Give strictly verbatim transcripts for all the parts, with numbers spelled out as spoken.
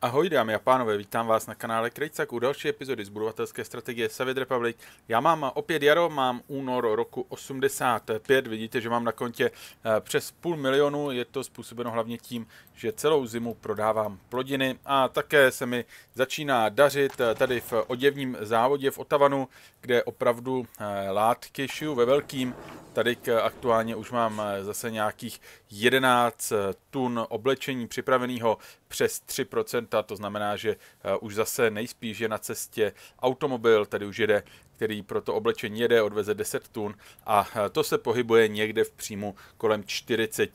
Ahoj dámy a pánové, vítám vás na kanále Krejcak u další epizody z budovatelské strategie Savage Republic. Já mám opět jaro, mám únor roku osmdesát pět, vidíte, že mám na kontě přes půl milionu, je to způsobeno hlavně tím, že celou zimu prodávám plodiny a také se mi začíná dařit tady v oděvním závodě v Otavanu, kde opravdu látky šiju ve velkým. Tady aktuálně už mám zase nějakých jedenáct tun oblečení připraveného přes tři procenta, to znamená, že už zase nejspíš je na cestě automobil, tady už jede, který pro to oblečení jede, odveze deset tun a to se pohybuje někde v příjmu kolem čtyřicet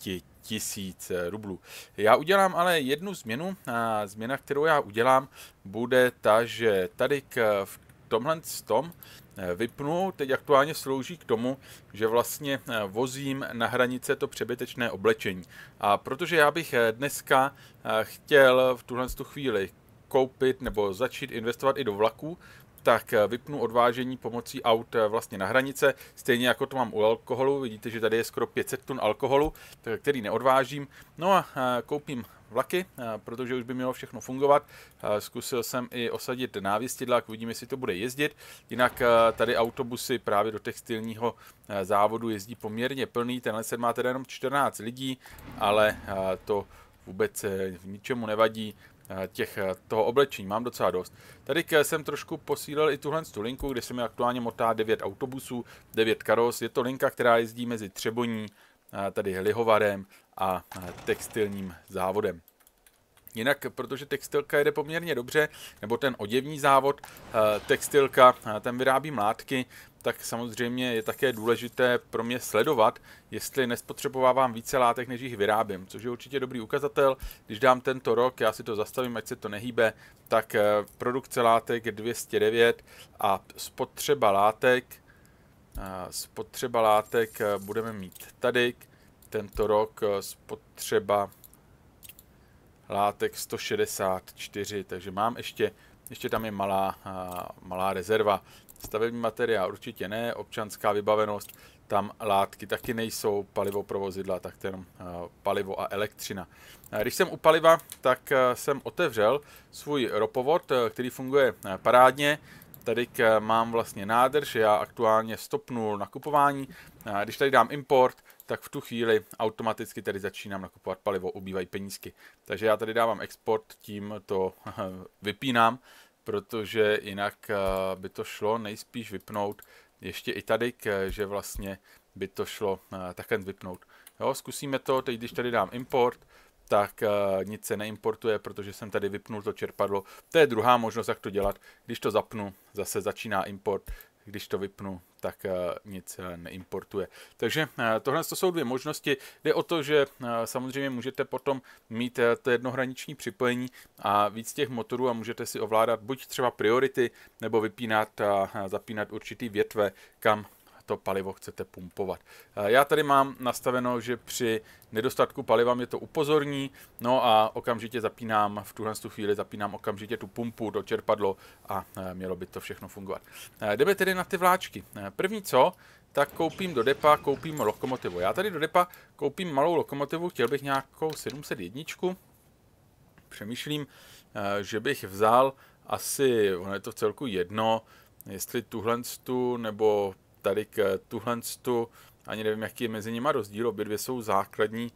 tisíc rublů. Já udělám ale jednu změnu a změna, kterou já udělám, bude ta, že tady v tomhle tom vypnu, teď aktuálně slouží k tomu, že vlastně vozím na hranice to přebytečné oblečení. A protože já bych dneska chtěl v tuhle chvíli koupit nebo začít investovat i do vlaků, tak vypnu odvážení pomocí aut vlastně na hranice, stejně jako to mám u alkoholu, vidíte, že tady je skoro pět set tun alkoholu, který neodvážím, no a koupím vlaky, protože už by mělo všechno fungovat. Zkusil jsem i osadit návěstidla, uvidíme, jestli to bude jezdit. Jinak tady autobusy právě do textilního závodu jezdí poměrně plný, tenhle set má teda jenom čtrnáct lidí, ale to vůbec v ničemu nevadí. Těch, toho oblečení mám docela dost. Tady jsem trošku posílil i tuhle linku, kde se mi aktuálně motá devět autobusů, devět karos. Je to linka, která jezdí mezi Třeboní, tady Lihovarem a textilním závodem. Jinak, protože textilka jede poměrně dobře, nebo ten oděvní závod, textilka, ten vyrábí mlátky, tak samozřejmě je také důležité pro mě sledovat, jestli nespotřebovávám více látek, než jich vyrábím, což je určitě dobrý ukazatel. Když dám tento rok, já si to zastavím, ať se to nehýbe, tak produkce látek je dvě stě devět a spotřeba látek, spotřeba látek budeme mít tady, tento rok spotřeba látek sto šedesát čtyři, takže mám ještě, ještě tam je malá, malá rezerva. Stavební materiál určitě ne, občanská vybavenost, tam látky taky nejsou, palivo pro vozidla, tak to jenom palivo a elektřina. Když jsem u paliva, tak jsem otevřel svůj ropovod, který funguje parádně. Tady mám vlastně nádrž, já aktuálně stopnul nakupování. Když tady dám import, tak v tu chvíli automaticky tady začínám nakupovat palivo, ubývají penízky. Takže já tady dávám export, tím to vypínám, protože jinak by to šlo nejspíš vypnout. Ještě i tady, že vlastně by to šlo takhle vypnout. Jo, zkusíme to, teď když tady dám import, tak uh, nic se neimportuje, protože jsem tady vypnul to čerpadlo. To je druhá možnost, jak to dělat. Když to zapnu, zase začíná import. Když to vypnu, tak uh, nic uh, neimportuje. Takže uh, tohle to jsou dvě možnosti. Jde o to, že uh, samozřejmě můžete potom mít uh, to jednohraniční připojení a víc těch motorů a můžete si ovládat buď třeba priority, nebo vypínat a uh, zapínat určitý větve, kam to palivo chcete pumpovat. Já tady mám nastaveno, že při nedostatku paliva mě to upozorní, no a okamžitě zapínám, v tuhle chvíli zapínám okamžitě tu pumpu, to čerpadlo a mělo by to všechno fungovat. Jdeme tedy na ty vláčky. První co, tak koupím do depa, koupím lokomotivu. Já tady do depa koupím malou lokomotivu, chtěl bych nějakou sedm set jedna. Přemýšlím, že bych vzal asi, ono je to v celku jedno, jestli tuhle nebo tady k tuhle, ani nevím, jaký je mezi nimi rozdíl, obě dvě jsou základní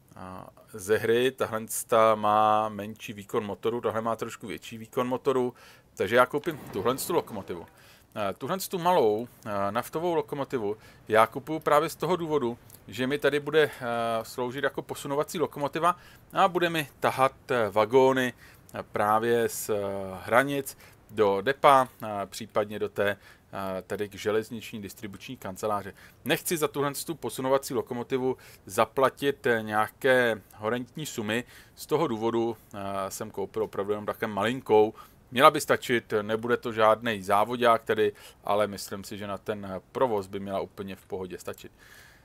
ze hry, tahle má menší výkon motoru, tahle má trošku větší výkon motoru, takže já koupím tuhle lokomotivu. Tuhle malou naftovou lokomotivu já kupuju právě z toho důvodu, že mi tady bude sloužit jako posunovací lokomotiva a bude mi tahat vagóny právě z hranic do depa, případně do té tady k železniční distribuční kanceláře. Nechci za tuhle posunovací lokomotivu zaplatit nějaké horentní sumy, z toho důvodu jsem koupil opravdu jenom také malinkou. Měla by stačit, nebude to žádný závodák tedy, ale myslím si, že na ten provoz by měla úplně v pohodě stačit.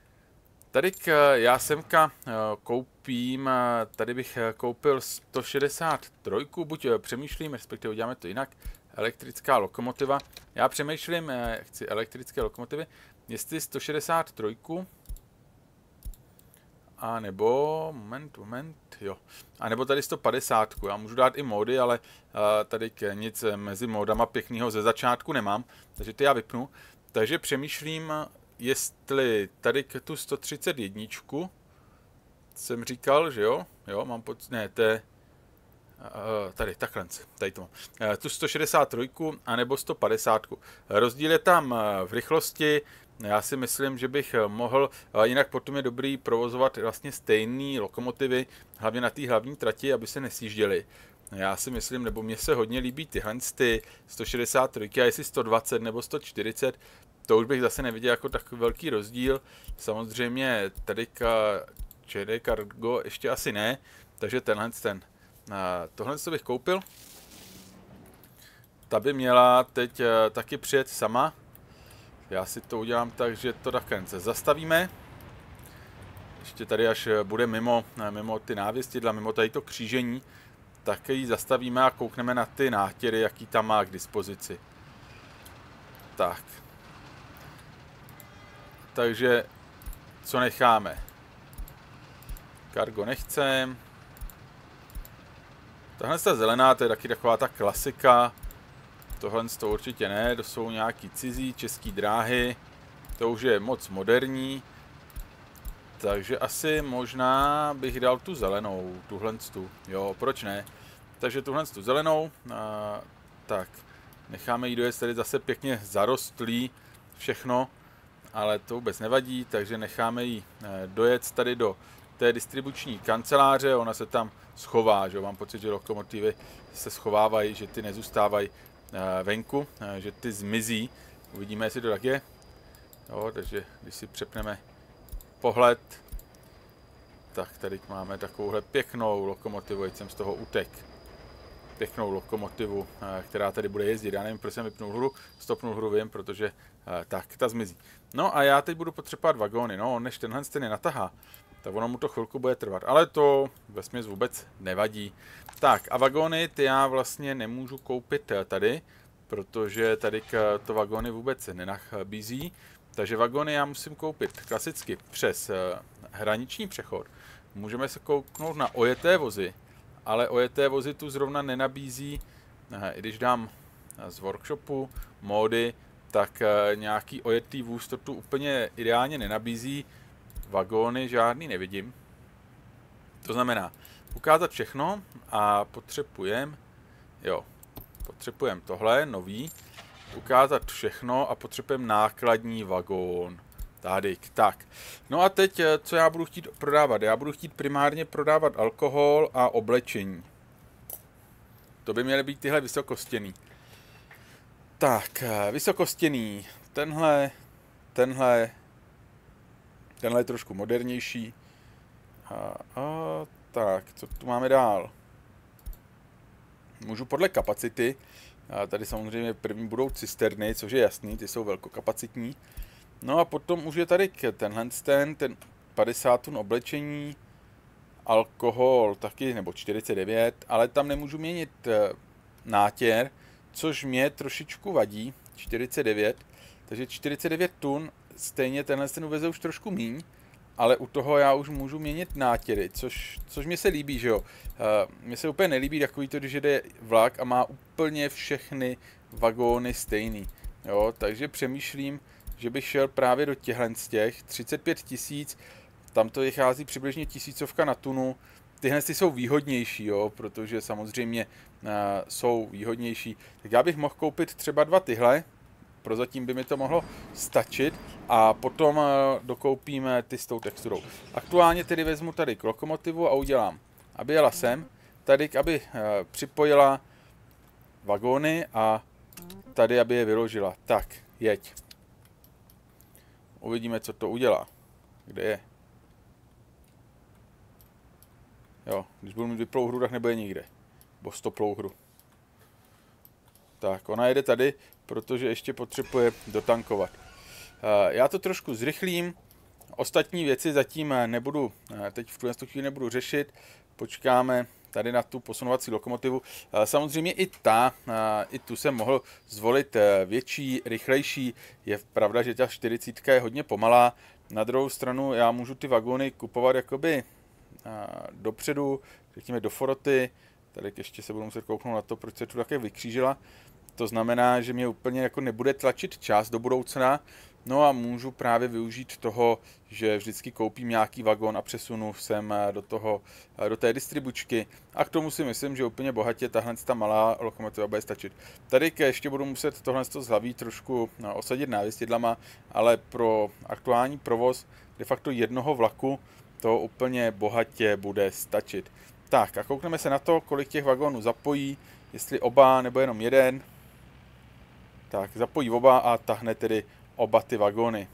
Tady já semka koupím, tady bych koupil sto šedesát tři, buď přemýšlím, respektive uděláme to jinak, elektrická lokomotiva. Já přemýšlím, chci elektrické lokomotivy, jestli sto šedesát tři A nebo, moment, moment, jo. A nebo tady sto padesát. Já můžu dát i módy, ale uh, tady nic mezi módama pěknýho ze začátku nemám, takže ty já vypnu. Takže přemýšlím, jestli tady k tu sto třicet jedna jsem říkal, že jo, jo, mám pocit, ne, to je, uh, tady, takhle, tady to mám, uh, tu sto šedesát tři, anebo sto padesát. Rozdíl je tam v rychlosti. Já si myslím, že bych mohl, jinak potom je dobrý provozovat vlastně stejné lokomotivy, hlavně na té hlavní trati, aby se nesjížděly. Já si myslím, nebo mně se hodně líbí tyhle ty sto šedesát tři a jestli sto dvacet nebo sto čtyřicet, to už bych zase neviděl jako takový velký rozdíl. Samozřejmě tady Č D Cargo ještě asi ne, takže tenhle ten. Tohle co bych koupil. Ta by měla teď taky přijet sama. Já si to udělám tak, že to takhle zastavíme. Ještě tady, až bude mimo, mimo ty návěstidla, mimo tady to křížení, tak ji zastavíme a koukneme na ty nátěry, jaký tam má k dispozici. Tak. Takže, co necháme? Cargo nechcem. Tahle ta zelená, to je taky taková ta klasika. Tohle to určitě ne, to jsou nějaký cizí český dráhy, to už je moc moderní, takže asi možná bych dal tu zelenou, tuhle tu, jo, proč ne, takže tuhle tu zelenou, a, tak, necháme jí dojet, tady zase pěkně zarostlý všechno, ale to vůbec nevadí, takže necháme jí dojet tady do té distribuční kanceláře, ona se tam schová, že mám pocit, že lokomotivy se schovávají, že ty nezůstávají venku, že ty zmizí. Uvidíme, jestli to tak je. Jo, takže když si přepneme pohled, tak tady máme takovouhle pěknou lokomotivu, ať jsem z toho utek. Pěknou lokomotivu, která tady bude jezdit. Já nevím, proč jsem vypnul hru, stopnul hru, vím, protože tak, ta zmizí. No a já teď budu potřebovat vagóny, no, než tenhle ten je natahá, tak ono mu to chvilku bude trvat, ale to vesměs vůbec nevadí. Tak a vagóny ty já vlastně nemůžu koupit tady, protože tady to vagóny vůbec nenabízí, takže vagóny já musím koupit klasicky přes hraniční přechod. Můžeme se kouknout na ojeté vozy, ale ojeté vozy tu zrovna nenabízí, i když dám z workshopu módy, tak nějaký ojetý vůz to tu úplně ideálně nenabízí. Vagóny žádný nevidím. To znamená ukázat všechno a potřebujeme, jo, potřebujeme tohle, nový, ukázat všechno a potřebujeme nákladní vagón. Tady, tak. No a teď, co já budu chtít prodávat? Já budu chtít primárně prodávat alkohol a oblečení. To by měly být tyhle vysokostěný. Tak, vysokostěný. Tenhle, tenhle, tenhle je trošku modernější. A, a tak, co tu máme dál? Můžu podle kapacity. A tady samozřejmě první budou cisterny, což je jasný, ty jsou velkokapacitní. No a potom už je tady tenhle ten, ten padesát tun oblečení, alkohol taky, nebo čtyřicet devět, ale tam nemůžu měnit nátěr, což mě trošičku vadí, čtyřicet devět, takže čtyřicet devět tun, stejně tenhle ten uveze už trošku míň, ale u toho já už můžu měnit nátěry, což, což mi se líbí, že jo. Mně se úplně nelíbí takový to, když jede vlak a má úplně všechny vagóny stejný, jo, takže přemýšlím, že bych šel právě do těchhle z těch, třicet pět tisíc, tam to vychází přibližně tisícovka na tunu, tyhle jsou výhodnější, jo, protože samozřejmě uh, jsou výhodnější, tak já bych mohl koupit třeba dva tyhle, prozatím by mi to mohlo stačit a potom uh, dokoupíme ty s tou texturou. Aktuálně tedy vezmu tady k lokomotivu a udělám, aby jela sem, tady, aby uh, připojila vagóny a tady, aby je vyložila. Tak, jeď. Uvidíme, co to udělá. Kde je? Jo, když budu mít vyplou hru, tak nebude nikde. Bo stoplou hru. Tak, ona jede tady, protože ještě potřebuje dotankovat. Já to trošku zrychlím. Ostatní věci zatím nebudu, teď v tuhle chvíli nebudu řešit. Počkáme tady na tu posunovací lokomotivu. Samozřejmě i ta, i tu jsem mohl zvolit větší, rychlejší. Je pravda, že ta čtyřicítka je hodně pomalá, Na druhou stranu já můžu ty vagóny kupovat jakoby dopředu, řekněme do foroty. Tady ještě se budu muset kouknout na to, proč se tu také vykřížila. To znamená, že mě úplně jako nebude tlačit čas do budoucna. No a můžu právě využít toho, že vždycky koupím nějaký vagón a přesunu sem do, toho, do té distribučky. A k tomu si myslím, že úplně bohatě tahle ta malá lokomotiva bude stačit. Tady ještě budu muset tohle z hlaví trošku osadit návěstidlama, ale pro aktuální provoz de facto jednoho vlaku to úplně bohatě bude stačit. Tak a koukneme se na to, kolik těch vagónů zapojí, jestli oba nebo jenom jeden. Tak zapojí oba a tahne tedy oba ty vagóny.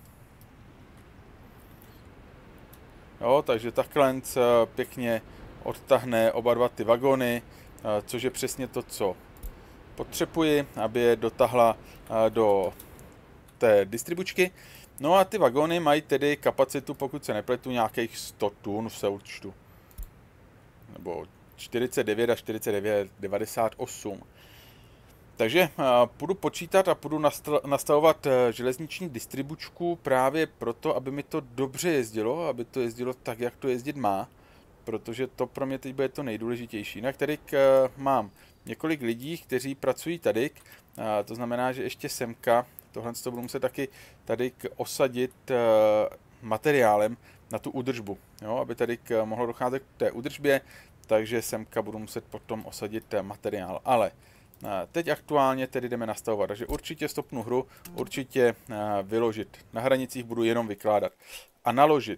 Jo, takže takhle pěkně odtahne oba dva ty vagóny, což je přesně to, co potřebuji, aby je dotahla do té distribučky. No a ty vagóny mají tedy kapacitu, pokud se nepletu, nějakých sto tun v součtu. Nebo čtyřicet devět a čtyřicet devět, devadesát osm. Takže půjdu počítat a půjdu nastavovat železniční distribučku právě proto, aby mi to dobře jezdilo, aby to jezdilo tak, jak to jezdit má, protože to pro mě teď bude to nejdůležitější. Jinak tady mám několik lidí, kteří pracují tady, to znamená, že ještě semka, tohle to budu muset taky tady osadit materiálem na tu údržbu, jo, aby tady mohlo docházet k té údržbě, takže semka budu muset potom osadit materiál, ale teď aktuálně tedy jdeme nastavovat, takže určitě stopnu hru, určitě vyložit. Na hranicích budu jenom vykládat. A naložit.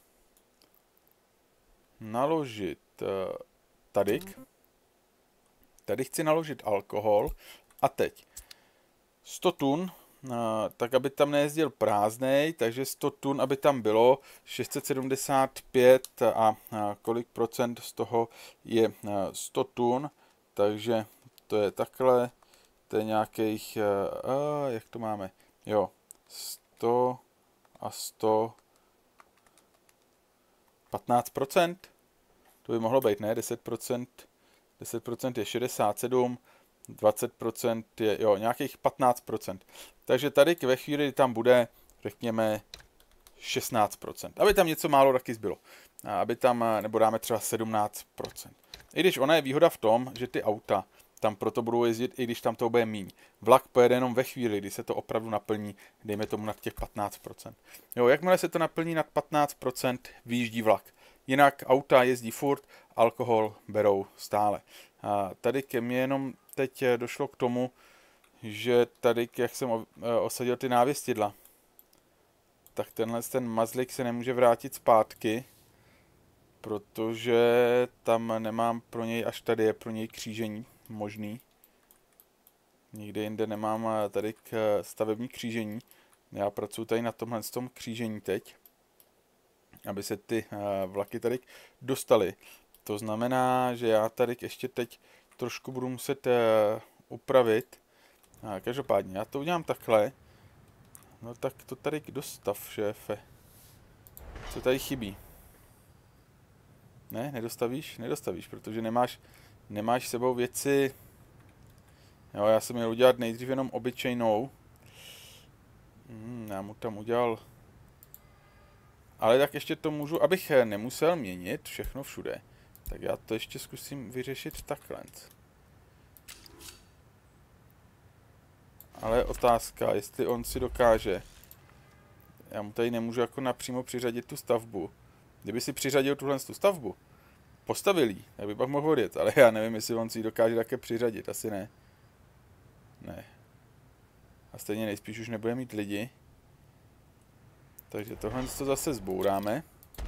Naložit tady. Tady chci naložit alkohol. A teď sto tun, tak aby tam nejezdil prázdnej, takže sto tun, aby tam bylo šest set sedmdesát pět a kolik procent z toho je sto tun, takže to je takhle, to je nějakých, uh, jak to máme, jo, sto a sto, patnáct procent, to by mohlo být, ne, deset procent, deset procent je šedesát sedm, dvacet procent je, jo, nějakých patnáct procent. Takže tady ve chvíli, kdy tam bude, řekněme, šestnáct procent, aby tam něco málo taky zbylo, aby tam, nebo dáme třeba sedmnáct procent. I když ona je výhoda v tom, že ty auta tam proto budou jezdit, i když tam to bude míň. Vlak pojede jenom ve chvíli, kdy se to opravdu naplní, dejme tomu nad těch patnáct procent. Jo, jakmile se to naplní nad patnáct procent, vyjíždí vlak. Jinak auta jezdí furt, alkohol berou stále. A tady ke mně jenom teď došlo k tomu, že tady, jak jsem osadil ty návěstidla, tak tenhle ten mazlik se nemůže vrátit zpátky, protože tam nemám pro něj, až tady je pro něj křížení možný. Nikde jinde nemám tady k stavební křížení. Já pracuji tady na tomhle tom křížení teď, aby se ty vlaky tady dostaly. To znamená, že já tady ještě teď trošku budu muset upravit. Každopádně, já to udělám takhle. No tak to tady dostav, šéfe. Co tady chybí? Ne, nedostavíš? Nedostavíš, protože nemáš, nemáš sebou věci. Jo, já jsem měl udělat nejdřív jenom obyčejnou. Hmm, já mu tam udělal. Ale tak ještě to můžu, abych nemusel měnit všechno všude. Tak já to ještě zkusím vyřešit takhle. Ale otázka, jestli on si dokáže. Já mu tady nemůžu jako napřímo přiřadit tu stavbu. Kdyby si přiřadil tuhle tu stavbu, postavil jí, tak by pak mohl odjet, ale já nevím, jestli on si ji dokáže také přiřadit, asi ne. Ne. A stejně nejspíš už nebude mít lidi. Takže tohle to zase zbouráme.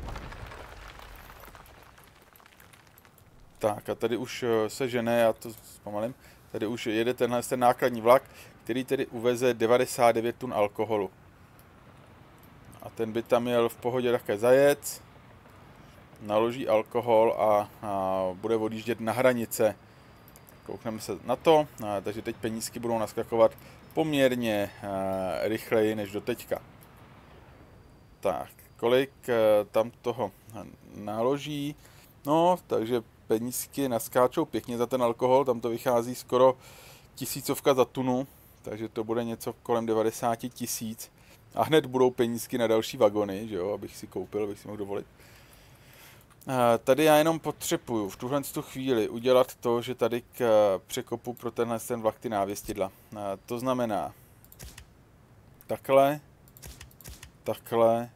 Tak a tady už se žene, já to zpomalím, tady už jede tenhle ten nákladní vlak, který tedy uveze devadesát devět tun alkoholu. A ten by tam měl v pohodě také zajet, naloží alkohol a, a bude odjíždět na hranice. Koukneme se na to, a, takže teď penízky budou naskakovat poměrně a, rychleji než do teďka. Tak, kolik a, tam toho naloží, no, takže penízky naskáčou pěkně za ten alkohol, tam to vychází skoro tisícovka za tunu, takže to bude něco kolem devadesát tisíc. A hned budou penízky na další vagony, že jo, abych si koupil, abych si mohl dovolit. Tady já jenom potřebuju v tuhle tu chvíli udělat to, že tady k překopu pro tenhle ten vlak ty návěstidla. To znamená takhle, takhle,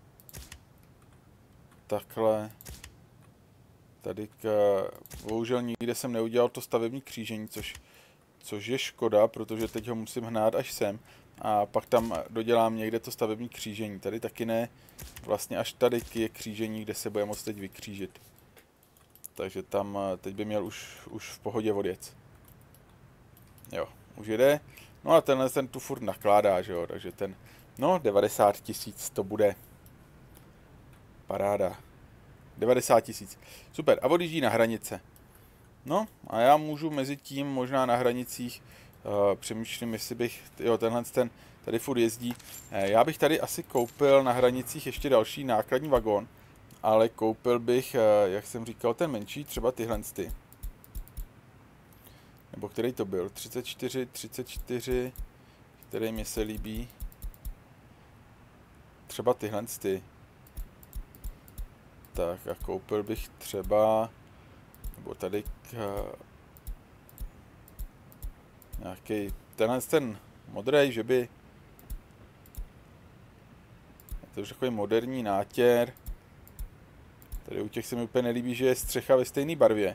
takhle, tady k, bohužel nikde jsem neudělal to stavební křížení, což, což je škoda, protože teď ho musím hnát až sem a pak tam dodělám někde to stavební křížení. Tady taky ne, vlastně až tady je křížení, kde se bude moct teď vykřížit. Takže tam teď by měl už, už v pohodě odjet. Jo, už jede. No a tenhle ten tu furt nakládá, že jo, takže ten, no devadesát tisíc to bude. Paráda. devadesát tisíc. Super, a odjíždí na hranice. No a já můžu mezi tím možná na hranicích, uh, přemýšlím, jestli bych, jo, tenhle ten tady furt jezdí. Eh, já bych tady asi koupil na hranicích ještě další nákladní vagón, ale koupil bych, uh, jak jsem říkal, ten menší, třeba tyhle ty. Nebo který to byl? třicet čtyři, třicet čtyři, který mi se líbí. Třeba tyhle ty. Tak a koupil bych třeba, nebo tady k, nějaký, tenhle ten modrý, že by, to už takový moderní nátěr. Tady u těch se mi úplně nelíbí, že je střecha ve stejné barvě.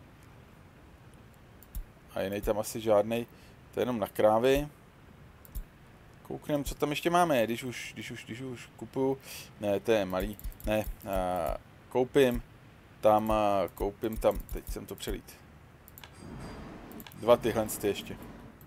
A jiný tam asi žádnej, to je jenom na krávy. Koukneme, co tam ještě máme, když už, když už, když už kupuju, ne, to je malý, ne, a, koupím tam, a, koupím tam, teď jsem to přelít. Dva tyhle ty ještě.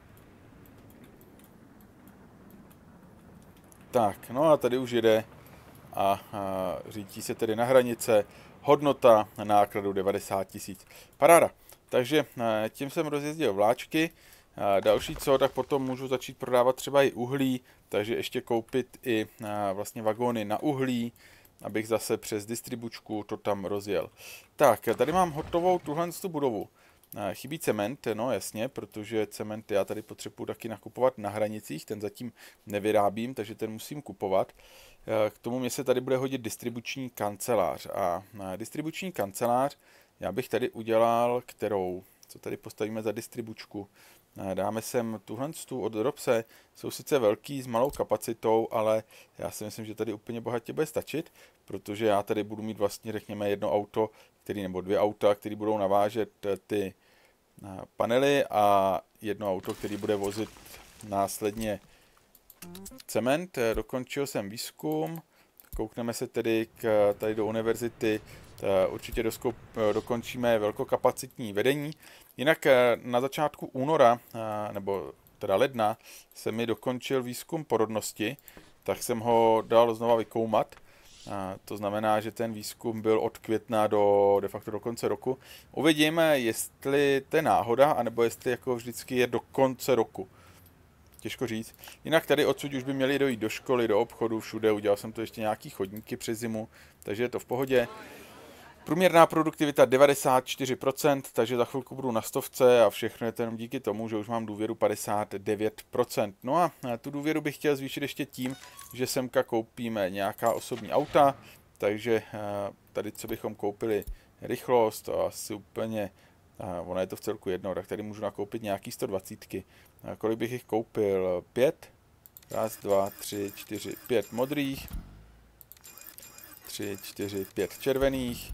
Tak, no a tady už jede a, a řítí se tedy na hranice, hodnota nákladu devadesát tisíc. Paráda. Takže tím jsem rozjezdil vláčky. Další co, tak potom můžu začít prodávat třeba i uhlí, takže ještě koupit i vlastně vagóny na uhlí, abych zase přes distribučku to tam rozjel. Tak, tady mám hotovou tuhle budovu. Chybí cement, no jasně, protože cement já tady potřebuji taky nakupovat na hranicích, ten zatím nevyrábím, takže ten musím kupovat. K tomu mě se tady bude hodit distribuční kancelář a distribuční kancelář já bych tady udělal, kterou, co tady postavíme za distribučku. Dáme sem tuhle od Robse, jsou sice velký s malou kapacitou, ale já si myslím, že tady úplně bohatě bude stačit, protože já tady budu mít vlastně, řekněme, jedno auto, který, nebo dvě auta, které budou navážet ty panely a jedno auto, který bude vozit následně cement. Dokončil jsem výzkum, koukneme se tedy k, tady do univerzity, určitě doskoup, dokončíme velkokapacitní vedení. Jinak na začátku února, nebo teda ledna, se mi dokončil výzkum porodnosti, tak jsem ho dal znova vykoumat. To znamená, že ten výzkum byl od května do de facto do konce roku. Uvidíme, jestli to je náhoda, anebo jestli jako vždycky je do konce roku. Těžko říct. Jinak tady odsud už by měli dojít do školy, do obchodu, všude. Udělal jsem to ještě nějaký chodníky přes zimu, takže je to v pohodě. Průměrná produktivita devadesát čtyři procent, takže za chvilku budu na stovce a všechno je to jenom díky tomu, že už mám důvěru padesát devět procent. No a tu důvěru bych chtěl zvýšit ještě tím, že semka koupíme nějaká osobní auta, takže tady co bychom koupili rychlost, to asi úplně, ono je to v celku jedno, tak tady můžu nakoupit nějaký sto dvacet. Kolik bych jich koupil? Pět? Raz, dva, tři, čtyři, pět modrých, tři, čtyři, pět červených,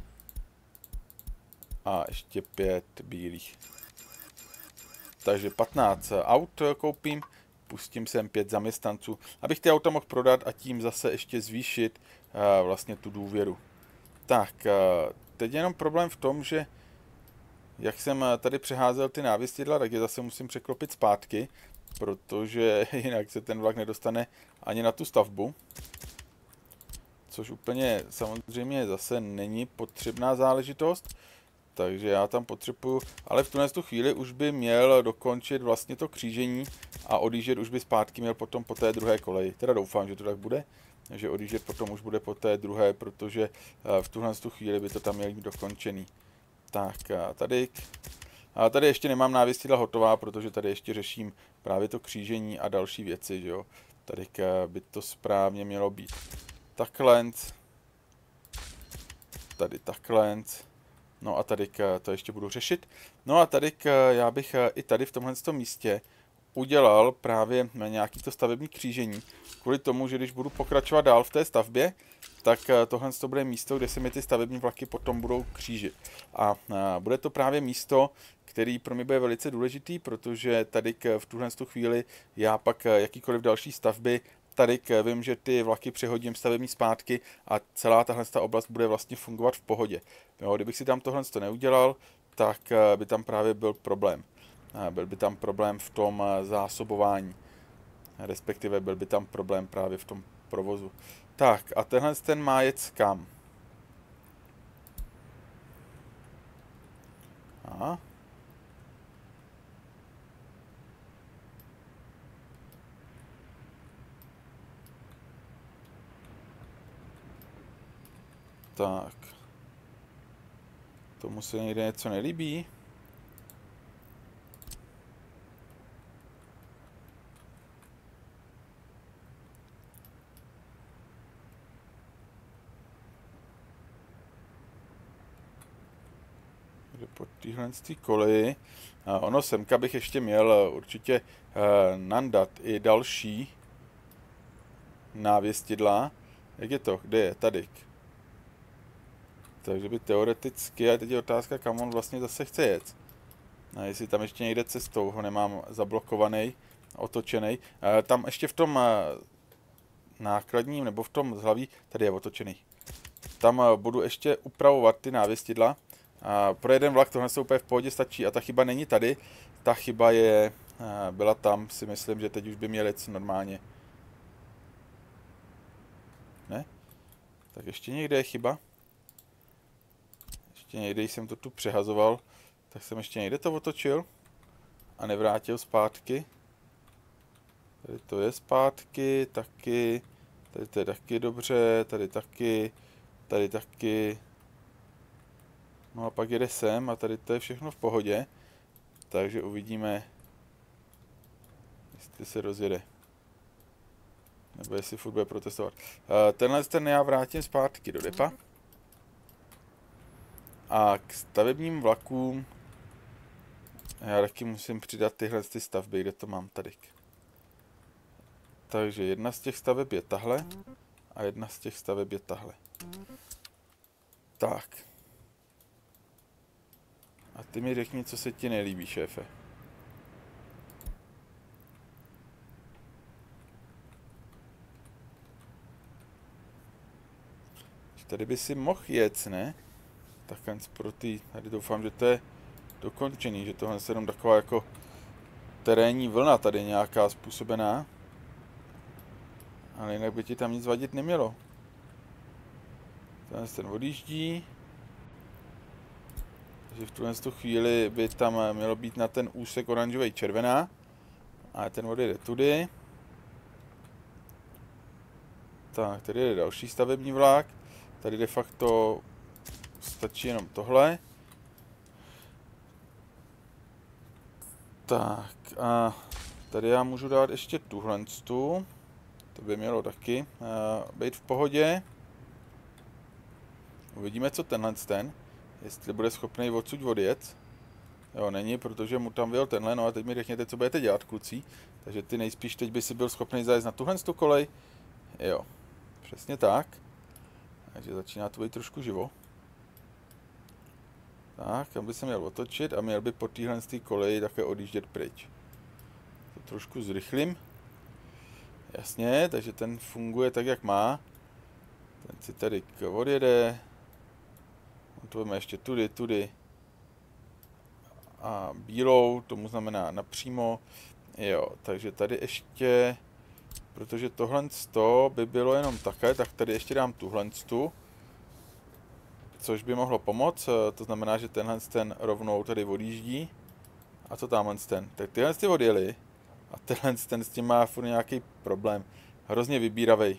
a ještě pět bílých. Takže patnáct aut koupím, pustím sem pět zaměstnanců, abych ty auta mohl prodat a tím zase ještě zvýšit uh, vlastně tu důvěru. Tak, uh, teď je jenom problém v tom, že jak jsem tady přeházel ty návěstidla, tak je zase musím překlopit zpátky, protože jinak se ten vlak nedostane ani na tu stavbu. Což úplně samozřejmě zase není potřebná záležitost. Takže já tam potřebuju, ale v tuhle chvíli už by měl dokončit vlastně to křížení a odjíždět už by zpátky měl potom po té druhé koleji. Teda doufám, že to tak bude, že odjíždět potom už bude po té druhé, protože v tuhle chvíli by to tam měl být dokončený. Tak a tady, a tady ještě nemám návěstidla hotová, protože tady ještě řeším právě to křížení a další věci, že jo. Tady by to správně mělo být takhle. Tady takhle. No a tady to ještě budu řešit. No a tady já bych i tady v tomhle místě udělal právě nějaký to stavební křížení. Kvůli tomu, že když budu pokračovat dál v té stavbě, tak tohle to bude místo, kde se mi ty stavební vlaky potom budou křížit. A bude to právě místo, který pro mě bude velice důležitý, protože tady v tuhle chvíli já pak jakýkoliv další stavby, tady vím, že ty vlaky přehodím stavební zpátky a celá tahle oblast bude vlastně fungovat v pohodě. Jo, kdybych si tam tohle neudělal, tak by tam právě byl problém. Byl by tam problém v tom zásobování, respektive byl by tam problém právě v tom provozu. Tak a tenhle ten má jet kam? Aha. Tak. Tomu se někde něco nelíbí. Po téhle koleji. Ono semka bych ještě měl určitě nandat i další návěstidla. Jak je to? Kde je? Tady. Takže by teoreticky, a teď je otázka, kam on vlastně zase chce jet. A jestli tam ještě někde cestou, ho nemám zablokovaný, otočený. Tam ještě v tom nákladním, nebo v tom zhlaví, tady je otočený. Tam budu ještě upravovat ty návěstidla. A pro jeden vlak tohle se úplně v pohodě stačí a ta chyba není tady. Ta chyba je, byla tam, si myslím, že teď už by měl jet normálně. Ne? Tak ještě někde je chyba. Ještě někde jsem to tu přehazoval, tak jsem ještě někde to otočil a nevrátil zpátky. Tady to je zpátky, taky, tady to je taky dobře, tady taky, tady taky. No a pak jede sem a tady to je všechno v pohodě, takže uvidíme, jestli se rozjede. Nebo jestli furt bude protestovat. Tenhle ten já vrátím zpátky do depa. A k stavebním vlakům já taky musím přidat tyhle ty stavby, kde to mám tady. Takže jedna z těch staveb je tahle a jedna z těch staveb je tahle. Tak. A ty mi řekni, co se ti nelíbí, šéfe. Tady by si mohl jet, ne? Takhle pro ty, tady doufám, že to je dokončený, že tohle je jenom taková jako terénní vlna tady nějaká způsobená. Ale jinak by ti tam nic vadit nemělo. Tenhle ten odjíždí. Takže v tuhle chvíli by tam mělo být na ten úsek oranžový červená. A ten odjede tudy. Tak, tady je další stavební vlak. Tady de facto stačí jenom tohle. Tak a tady já můžu dát ještě tuhle. To by mělo taky uh, být v pohodě. Uvidíme, co tenhle ten. Jestli bude schopný odsud odjet. Jo, není, protože mu tam vyjel tenhle. No a teď mi řekněte, co budete dělat, kluci. Takže ty nejspíš teď by si byl schopný zajet na tuhle kolej. Jo, přesně tak. Takže začíná to být trošku živo. Tak, tam by se měl otočit a měl by po téhle koleji také odjíždět pryč. To trošku zrychlím. Jasně, takže ten funguje tak, jak má. Ten si tady odjede. To máme ještě tudy, tudy. A bílou, tomu znamená napřímo. Jo, takže tady ještě, protože tohle by bylo jenom také, tak tady ještě dám tuhle, což by mohlo pomoct. To znamená, že tenhle ten rovnou tady odjíždí. A co tamhle ten? Tak tyhle ty odjeli. A tenhle ten s tím má furt nějaký problém. Hrozně vybíravej.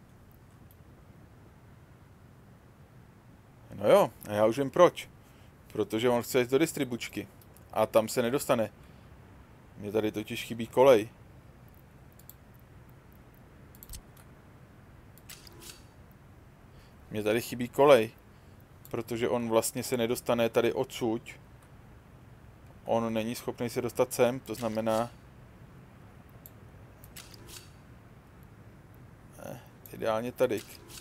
No jo, a já už vím proč. protože on chce jít do distribučky a tam se nedostane. Mně tady totiž chybí kolej. Mně tady chybí kolej, protože on vlastně se nedostane tady odsud. On není schopný se dostat sem, to znamená... Eh, ideálně tady.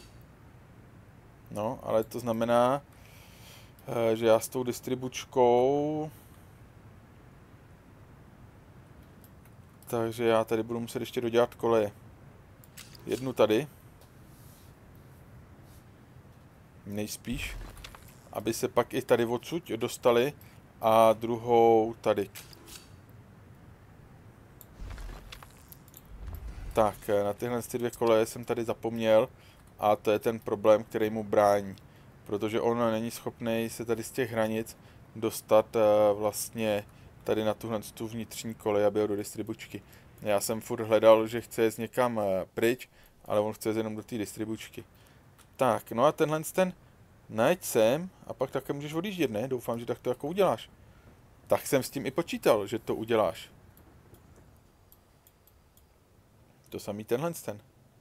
No, ale to znamená, eh, že já s tou distribučkou... Takže já tady budu muset ještě dodělat koleje. Jednu tady. Nejspíš. Aby se pak i tady odsud dostali. A druhou tady. Tak, na tyhle dvě koleje jsem tady zapomněl. A to je ten problém, který mu brání. Protože on není schopný se tady z těch hranic dostat vlastně tady na tuhle tu vnitřní kolej, aby jel do distribučky. Já jsem furt hledal, že chce jít někam pryč, ale on chce jít jenom do té distribučky. Tak, no a tenhle ten najď sem a pak také můžeš odjíždět, ne? Doufám, že tak to jako uděláš. Tak jsem s tím i počítal, že to uděláš. To samý tenhle ten.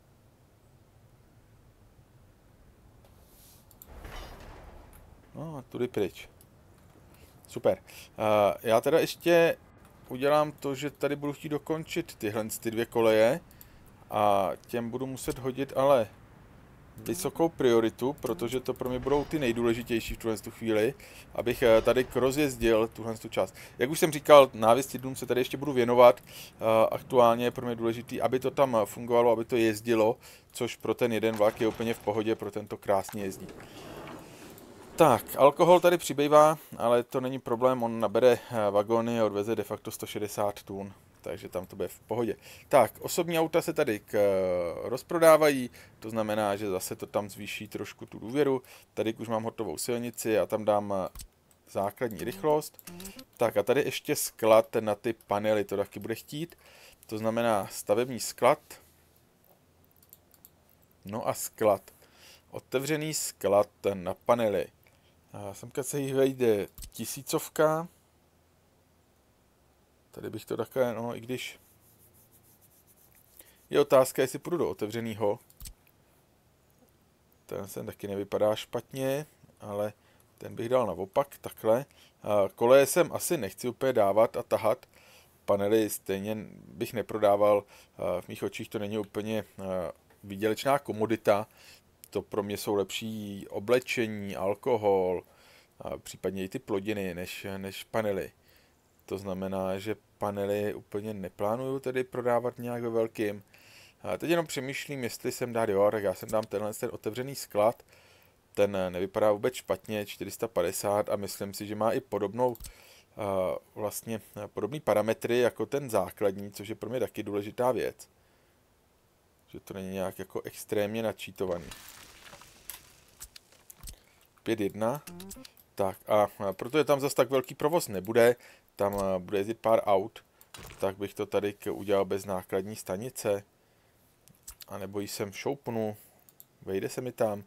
No a tudy pryč. Super. Uh, já teda ještě udělám to, že tady budu chtít dokončit tyhle ty dvě koleje a těm budu muset hodit ale vysokou prioritu, protože to pro mě budou ty nejdůležitější v tuhle tu chvíli, abych tady rozjezdil tuhle tu část. Jak už jsem říkal, návěstí dům se tady ještě budu věnovat. Uh, aktuálně je pro mě důležitý, aby to tam fungovalo, aby to jezdilo, což pro ten jeden vlak je úplně v pohodě, pro tento krásně jezdí. Tak, alkohol tady přibývá, ale to není problém, on nabere vagony a odveze de facto sto šedesát tun, takže tam to bude v pohodě. Tak, osobní auta se tady k, rozprodávají, to znamená, že zase to tam zvýší trošku tu důvěru. Tady už mám hotovou silnici a tam dám základní rychlost. Tak a tady ještě sklad na ty panely, to taky bude chtít, to znamená stavební sklad, no a sklad. Otevřený sklad na panely. A semka se jich vejde tisícovka. Tady bych to také, no i když... Je otázka, jestli půjdu do otevřenýho. Ten sem taky nevypadá špatně, ale ten bych dal naopak, takhle. A koleje sem asi nechci úplně dávat a tahat. Panely stejně bych neprodával. A v mých očích to není úplně výdělečná komodita. To pro mě jsou lepší oblečení, alkohol, a případně i ty plodiny, než, než panely. To znamená, že panely úplně neplánuju tedy prodávat nějak ve velkým. A teď jenom přemýšlím, jestli sem dát, jo, tak já sem dám tenhle ten otevřený sklad. Ten nevypadá vůbec špatně, čtyři sta padesát a myslím si, že má i podobnou, vlastně podobný parametry jako ten základní, což je pro mě taky důležitá věc. Že to není nějak jako extrémně načítovaný. pět jedna. Tak a protože tam zase tak velký provoz nebude, tam bude jezdit pár aut, tak bych to tady udělal bez nákladní stanice. A nebo ji sem šoupnu, vejde se mi tam.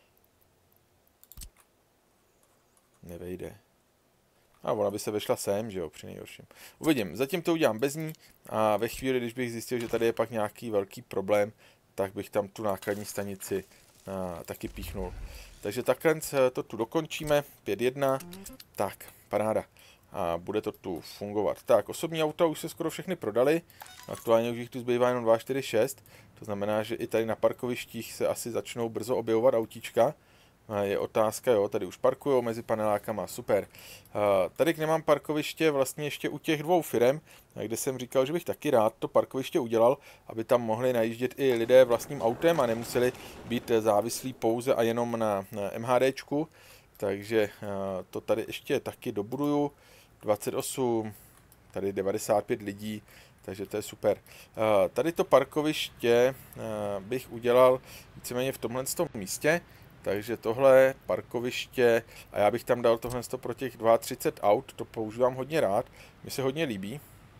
Nevejde. A ona by se vešla sem, že jo, při nejhorším. Uvidím, zatím to udělám bez ní a ve chvíli, když bych zjistil, že tady je pak nějaký velký problém, tak bych tam tu nákladní stanici a, taky píchnul. Takže takhle to tu dokončíme, pět jedna, tak, paráda. A bude to tu fungovat. Tak, osobní auta už se skoro všechny prodali, aktuálně už jich tu zbývá jenom dva, čtyři, šest, to znamená, že i tady na parkovištích se asi začnou brzo objevovat autíčka. Je otázka, jo, tady už parkujou mezi panelákama, super. Tady nemám parkoviště vlastně ještě u těch dvou firem, kde jsem říkal, že bych taky rád to parkoviště udělal, aby tam mohli najíždět i lidé vlastním autem a nemuseli být závislí pouze a jenom na MHDčku. Takže to tady ještě taky dobuduju. dvacet osm, tady devadesát pět lidí, takže to je super. Tady to parkoviště bych udělal víceméně v tomhle místě. Takže tohle parkoviště, a já bych tam dal tohle pro těch třicet dva aut, to používám hodně rád, mi se hodně líbí.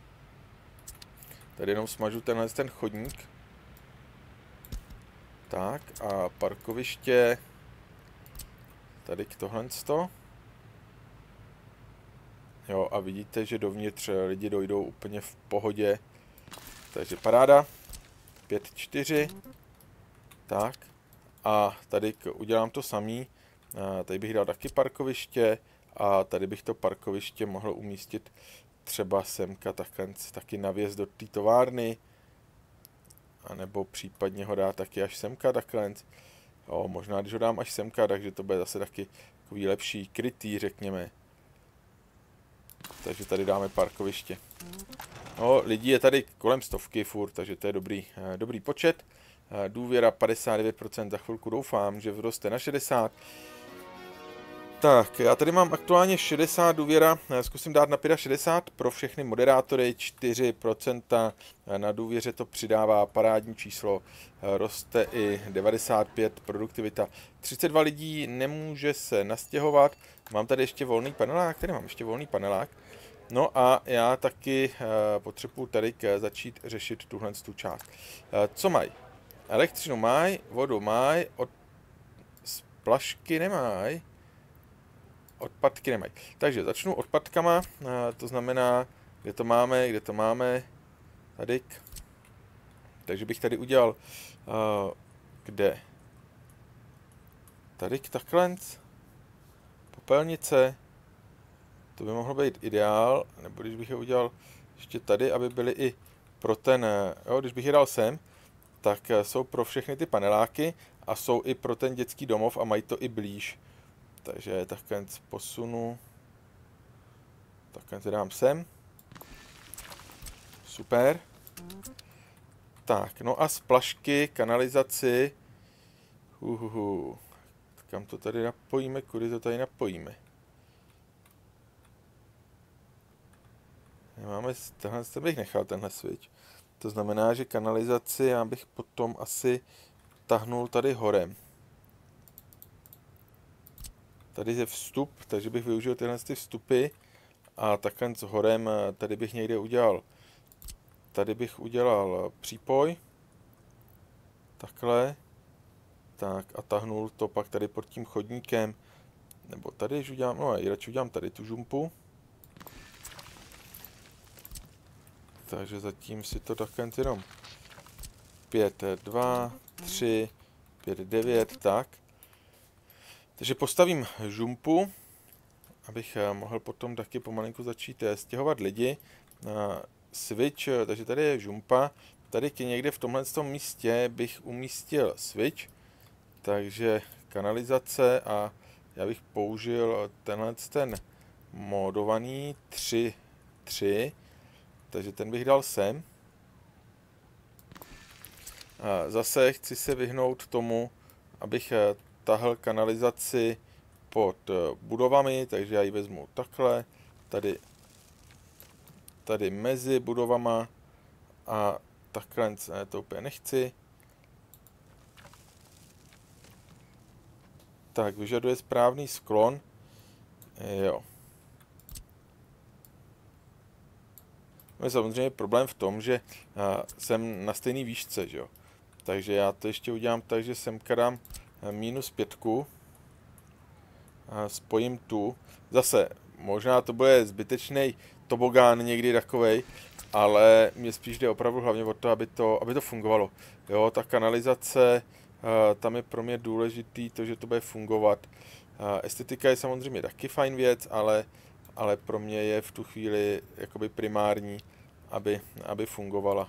Tady jenom smažu tenhle ten chodník. Tak a parkoviště, tady k tohle. Jo, a vidíte, že dovnitř lidi dojdou úplně v pohodě. Takže paráda. pět čtyři. Tak. A tady udělám to samý. Tady bych dal taky parkoviště. A tady bych to parkoviště mohl umístit třeba semka takhle, taky na vjezd do té továrny. A nebo případně ho dát taky až semka takhle. Jo, možná když ho dám až semka, takže to bude zase taky takový lepší krytý, řekněme. Takže tady dáme parkoviště. No, lidí je tady kolem stovky furt, takže to je dobrý, dobrý počet. Důvěra padesát devět procent, za chvilku doufám, že vzroste na šedesát procent. Tak, já tady mám aktuálně šedesát důvěra, zkusím dát na šedesát pět pro všechny moderátory, čtyři procenta na důvěře to přidává parádní číslo, roste i devadesát pět produktivita. třicet dva lidí nemůže se nastěhovat, mám tady ještě volný panelák, tady mám ještě volný panelák. No a já taky uh, potřebuji tady začít řešit tuhle tu část. Uh, co mají? Elektřinu mají, vodu mají, od splašky nemají, odpadky nemají. Takže začnu odpadkama, uh, to znamená, kde to máme, kde to máme, tady. Takže bych tady udělal, uh, kde? Tady takhle, popelnice. To by mohlo být ideál, nebo když bych je udělal ještě tady, aby byly i pro ten, jo, když bych je dal sem, tak jsou pro všechny ty paneláky a jsou i pro ten dětský domov a mají to i blíž. Takže takhle posunu, takhle to dám sem. Super. Tak, no a splašky, kanalizaci, uhuhu. Kam to tady napojíme, kudy to tady napojíme? Máme, tenhle bych nechal tenhle switch. To znamená, že kanalizaci já bych potom asi tahnul tady horem. Tady je vstup, takže bych využil tyhle ty vstupy a takhle s horem tady bych někde udělal. Tady bych udělal přípoj. Takhle. Tak a tahnul to pak tady pod tím chodníkem. Nebo tady už udělám, no a radši udělám tady tu žumpu. Takže zatím si to takhle jenom pět, dva, tři, pět, devět, tak. Takže postavím žumpu, abych mohl potom taky pomalinku začít stěhovat lidi. Switch, takže tady je žumpa. Tady někde v tomhle místě bych umístil switch, takže kanalizace a já bych použil tenhle ten modovaný tři tři. Takže ten bych dal sem. A zase chci se vyhnout tomu, abych tahl kanalizaci pod budovami, takže já ji vezmu takhle, tady, tady mezi budovama a takhle, ne, to úplně nechci. Tak, vyžaduje správný sklon. Jo. No je samozřejmě problém v tom, že uh, jsem na stejný výšce, že jo. Takže já to ještě udělám tak, že semka dám minus pětku. A spojím tu. Zase, možná to bude zbytečný tobogán někdy takovej, ale mě spíš jde opravdu hlavně o to, aby to, aby to fungovalo. Jo, ta kanalizace, uh, tam je pro mě důležitý to, že to bude fungovat. Uh, estetika je samozřejmě taky fajn věc, ale ale pro mě je v tu chvíli jakoby primární, aby, aby fungovala.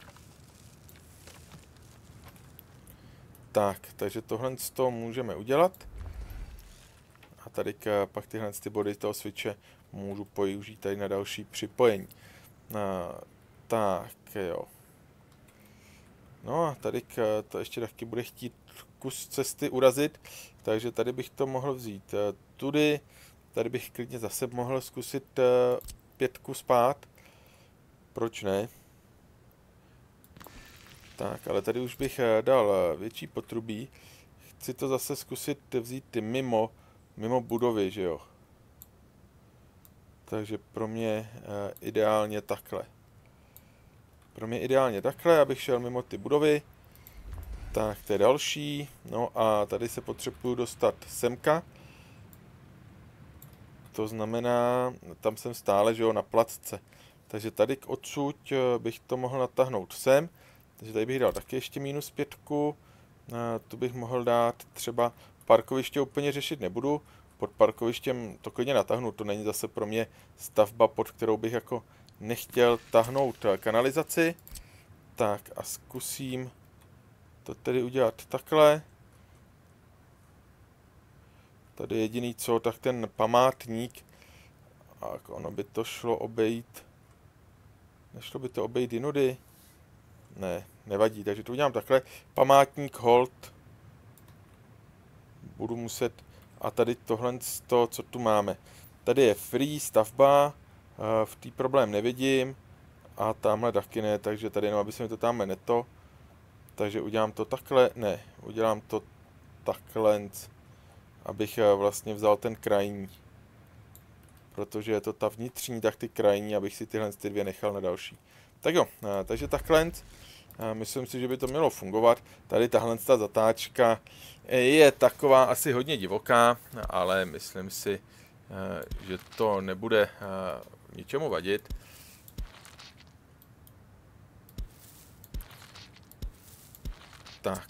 Tak, takže tohle z toho můžeme udělat. A tady k, pak tyhle ty body toho switche můžu použít tady na další připojení. A, tak, jo. No a tady k, to ještě taky bude chtít kus cesty urazit, takže tady bych to mohl vzít tudy. Tady bych klidně zase mohl zkusit uh, pětku spát. Proč ne? Tak, ale tady už bych uh, dal uh, větší potrubí. Chci to zase zkusit vzít mimo, mimo budovy, že jo? Takže pro mě uh, ideálně takhle. Pro mě ideálně takhle, abych šel mimo ty budovy. Tak, to je další. No a tady se potřebuju dostat semka. to znamená, tam jsem stále, že jo, na placce. Takže tady k odsud bych to mohl natáhnout sem. Takže tady bych dal taky ještě minus pětku. Tu bych mohl dát třeba parkoviště úplně řešit nebudu. Pod parkovištěm to klidně natáhnu, to není zase pro mě stavba, pod kterou bych jako nechtěl tahnout kanalizaci. Tak a zkusím to tedy udělat takhle. Tady jediný co, tak ten památník. A ono by to šlo obejít. Nešlo by to obejít jinudy? Ne, nevadí, takže to udělám takhle. Památník hold. Budu muset... A tady tohle, to, co tu máme. Tady je free stavba. V té problém nevidím. A tamhle taky ne, takže tady jenom, aby se mi to tamhle neto. Takže udělám to takhle, ne, udělám to takhle, abych vlastně vzal ten krajní. Protože je to ta vnitřní, tak ty krajní, abych si tyhle ty dvě nechal na další. Tak jo, takže takhle, myslím si, že by to mělo fungovat. Tady tahle ta zatáčka je taková asi hodně divoká, ale myslím si, že to nebude ničemu vadit. Tak.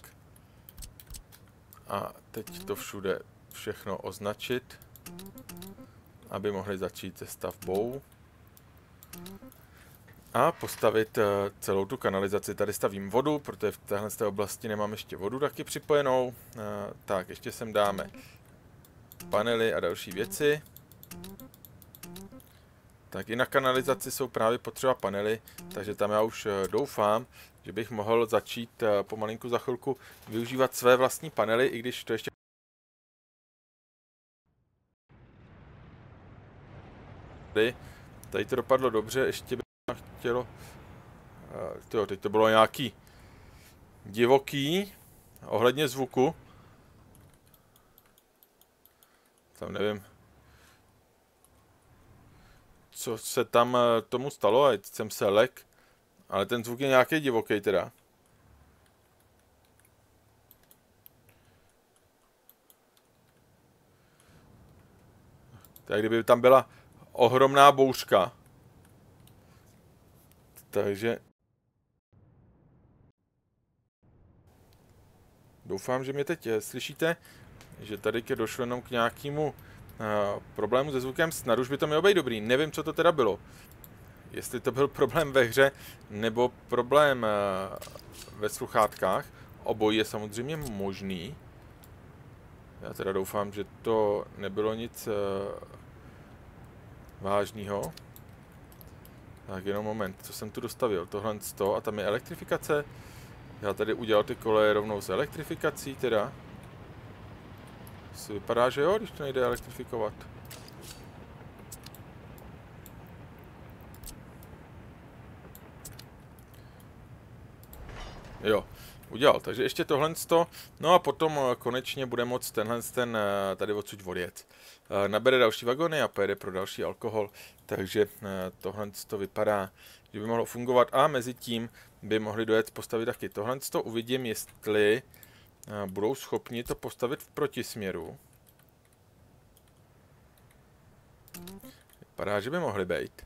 A teď to všude všechno označit, aby mohli začít se stavbou. A postavit celou tu kanalizaci. Tady stavím vodu, protože v téhle oblasti nemám ještě vodu taky připojenou. Tak, ještě sem dáme panely a další věci. Tak i na kanalizaci jsou právě potřeba panely, takže tam já už doufám, že bych mohl začít pomalinku za chvilku využívat své vlastní panely, i když to ještě... Tady, tady to dopadlo dobře, ještě bych chtělo... Tyjo, teď to bylo nějaký divoký, ohledně zvuku. Tam nevím, co se tam tomu stalo, a teď jsem se lek. Ale ten zvuk je nějaký divoký teda. Tak kdyby tam byla ohromná bouřka. Takže... Doufám, že mě teď slyšíte, že tady ke došlo jenom k nějakému uh, problému se zvukem. Snad už by to mělo být dobrý. Nevím, co to teda bylo. Jestli to byl problém ve hře, nebo problém ve sluchátkách. Obojí je samozřejmě možný. Já teda doufám, že to nebylo nic vážného. Tak jenom moment, co jsem tu dostavil? Tohle sto a tam je elektrifikace. Já tady udělal ty koleje rovnou s elektrifikací teda. Si vypadá, že jo, když to nejde elektrifikovat. Jo, udělal, takže ještě tohle sto, no a potom konečně bude moct tenhle ten tady odsud odjet. Nabere další vagony a pojede pro další alkohol, takže tohle to vypadá, že by mohlo fungovat a mezi tím by mohli dojet postavit taky tohle to. Uvidím, jestli budou schopni to postavit v protisměru. Vypadá, že by mohli být.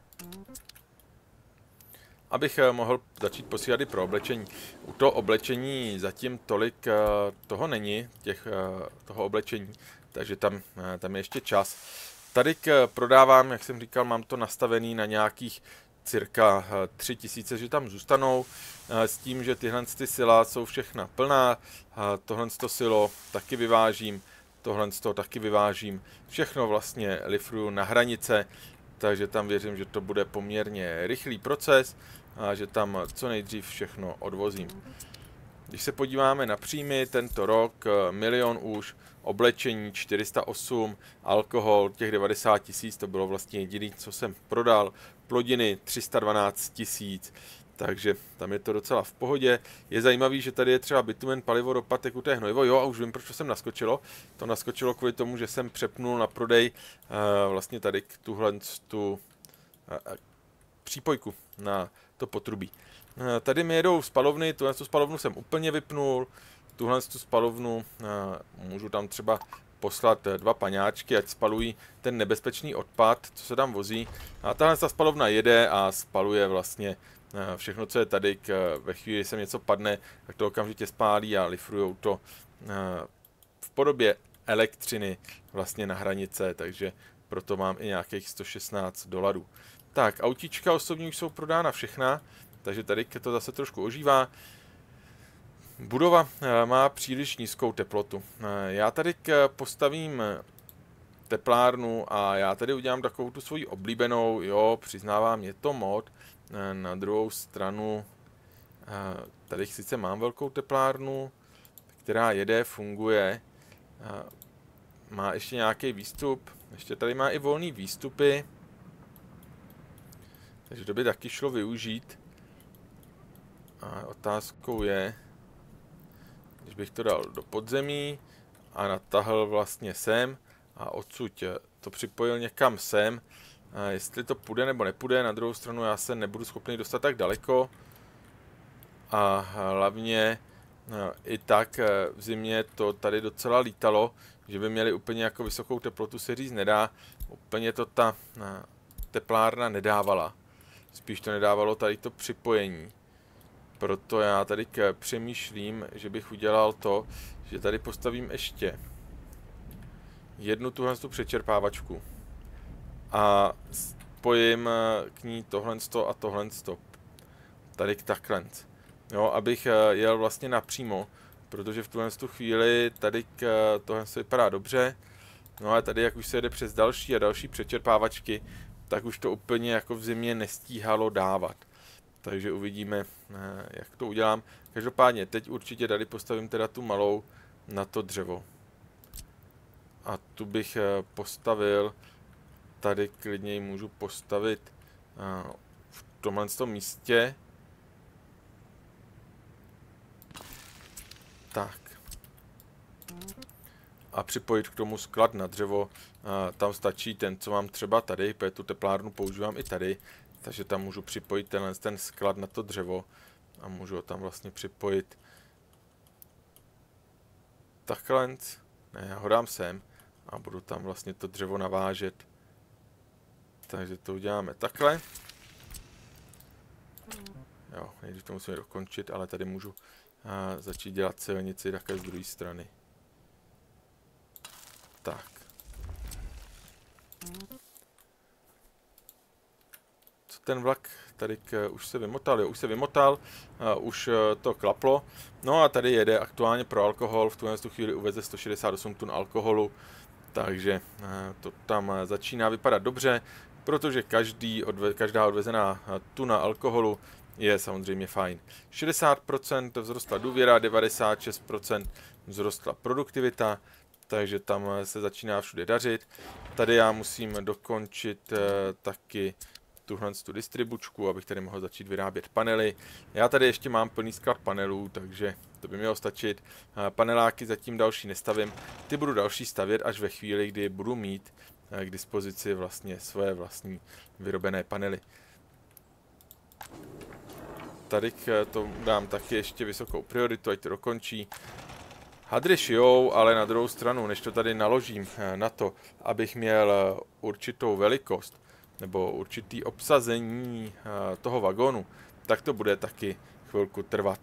Abych mohl začít posílat i pro oblečení. U toho oblečení zatím tolik toho není, těch, toho oblečení, takže tam, tam je ještě čas. Tady prodávám, jak jsem říkal, mám to nastavený na nějakých cirka tři tisíce, že tam zůstanou, s tím, že tyhle ty sila jsou všechna plná, tohle silo taky vyvážím, tohle taky vyvážím, všechno vlastně lifruju na hranice, takže tam věřím, že to bude poměrně rychlý proces a že tam co nejdřív všechno odvozím. Když se podíváme na příjmy, tento rok milion už, oblečení čtyři sta osm, alkohol těch devadesát tisíc, to bylo vlastně jediný, co jsem prodal, plodiny tři sta dvanáct tisíc, takže tam je to docela v pohodě. Je zajímavý, že tady je třeba bitumen, palivo, ropa, tekuté hnojivo, jo, a už vím, proč to sem naskočilo. To naskočilo kvůli tomu, že jsem přepnul na prodej uh, vlastně tady k tuhle tu uh, přípojku na to potrubí. Uh, tady mi jedou spalovny, tuhle tu spalovnu jsem úplně vypnul, tuhle tu spalovnu uh, můžu tam třeba poslat dva paňáčky, ať spalují ten nebezpečný odpad, co se tam vozí. A tahle ta spalovna jede a spaluje vlastně všechno, co je tady. Ve chvíli, kdy sem něco padne, tak to okamžitě spálí a lifrujou to v podobě elektřiny vlastně na hranice, takže proto mám i nějakých sto šestnáct dolarů. Tak, autíčka osobní už jsou prodána všechna, takže tady to zase trošku ožívá. Budova má příliš nízkou teplotu. Já tady postavím teplárnu a já tady udělám takovou tu svoji oblíbenou, jo, přiznávám, je to mod. Na druhou stranu, tady sice mám velkou teplárnu, která jede, funguje, má ještě nějaký výstup, ještě tady má i volný výstupy, takže to by taky šlo využít. A otázkou je, když bych to dal do podzemí a natahl vlastně sem a odsud to připojil někam sem, a jestli to půjde nebo nepůjde, na druhou stranu já se nebudu schopný dostat tak daleko a hlavně i tak v zimě to tady docela lítalo, že by měli úplně jako vysokou teplotu, se říct nedá, úplně to ta teplárna nedávala, spíš to nedávalo tady to připojení. Proto já tady přemýšlím, že bych udělal to, že tady postavím ještě jednu tuhle přečerpávačku a spojím k ní tohle a tohle tady k takhle. Jo, abych jel vlastně napřímo, protože v tuhle chvíli tady tohle se vypadá dobře. No a tady, jak už se jede přes další a další přečerpávačky, tak už to úplně jako v zimě nestíhalo dávat. Takže uvidíme, jak to udělám. Každopádně teď určitě tady postavím teda tu malou na to dřevo. A tu bych postavil, tady klidně ji můžu postavit v tomhle místě. Tak. A připojit k tomu sklad na dřevo. Tam stačí ten, co mám třeba tady, protože tu teplárnu používám i tady. Takže tam můžu připojit tenhle ten sklad na to dřevo a můžu ho tam vlastně připojit takhle. Ne, já ho dám sem a budu tam vlastně to dřevo navážet. Takže to uděláme takhle. Jo, nejdřív to musíme dokončit, ale tady můžu a, začít dělat silnici také z druhé strany. Tak. Ten vlak tady k, už se vymotal, jo, už se vymotal, uh, už uh, to klaplo. No a tady jede aktuálně pro alkohol, v tuhle chvíli uveze sto šedesát osm tun alkoholu, takže uh, to tam uh, začíná vypadat dobře, protože každý odve, každá odvezená uh, tuna alkoholu je samozřejmě fajn. šedesát procent vzrostla důvěra, devadesát šest procent vzrostla produktivita, takže tam uh, se začíná všude dařit. Tady já musím dokončit uh, taky tuhle tu distribučku, abych tady mohl začít vyrábět panely. Já tady ještě mám plný sklad panelů, takže to by mělo stačit. Paneláky zatím další nestavím. Ty budu další stavět až ve chvíli, kdy budu mít k dispozici vlastně své vlastní vyrobené panely. Tady to dám taky ještě vysokou prioritu, ať to dokončí. Hadry šijou, ale na druhou stranu, než to tady naložím na to, abych měl určitou velikost, nebo určitý obsazení uh, toho vagónu, tak to bude taky chvilku trvat.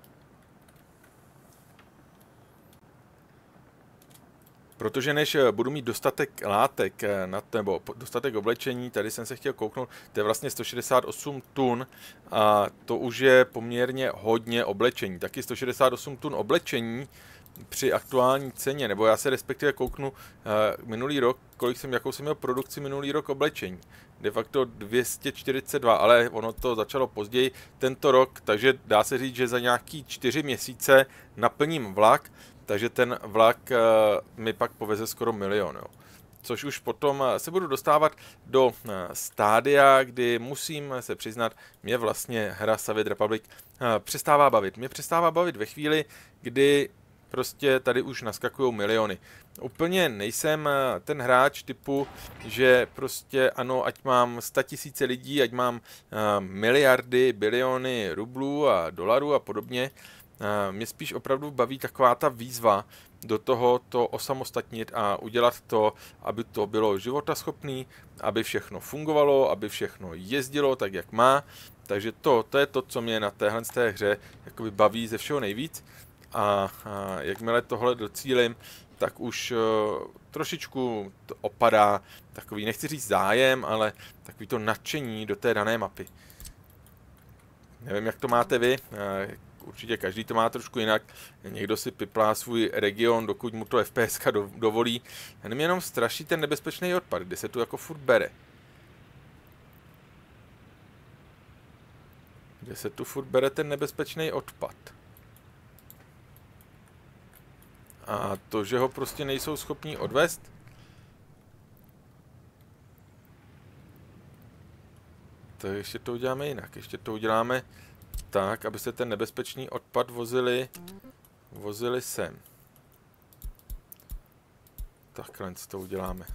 Protože než budu mít dostatek látek, na, nebo dostatek oblečení, tady jsem se chtěl kouknout, to je vlastně sto šedesát osm tun a to už je poměrně hodně oblečení. Taky sto šedesát osm tun oblečení při aktuální ceně, nebo já se respektive kouknu uh, minulý rok, kolik jsem, jakou jsem měl produkci minulý rok oblečení. De facto dvě stě čtyřicet dva, ale ono to začalo později tento rok, takže dá se říct, že za nějaký čtyři měsíce naplním vlak, takže ten vlak uh, mi pak poveze skoro milion. Jo. Což už potom se budu dostávat do uh, stádia, kdy musím se přiznat, mě vlastně hra Savage Republic uh, přestává bavit. Mě přestává bavit ve chvíli, kdy prostě tady už naskakují miliony. Úplně nejsem ten hráč typu, že prostě ano, ať mám statisíce lidí, ať mám uh, miliardy, biliony rublů a dolarů a podobně, Mě spíš opravdu baví taková ta výzva do toho to osamostatnit a udělat to, aby to bylo životaschopné, aby všechno fungovalo, aby všechno jezdilo tak, jak má. Takže to, to je to, co mě na téhle té hře jakoby baví ze všeho nejvíc. A, a jakmile tohle docílim, tak už uh, trošičku to opadá takový, nechci říct zájem, ale takový to nadšení do té dané mapy. Nevím, jak to máte vy, určitě každý to má trošku jinak. Někdo si piplá svůj region, dokud mu to F P S do, dovolí. Jenom jenom straší ten nebezpečný odpad, kde se tu jako furt bere. Kde se tu furt bere ten nebezpečný odpad. A to, že ho prostě nejsou schopní odvést, tak ještě to uděláme jinak. Ještě to uděláme tak, aby se ten nebezpečný odpad vozili, vozili sem. Takhle to uděláme.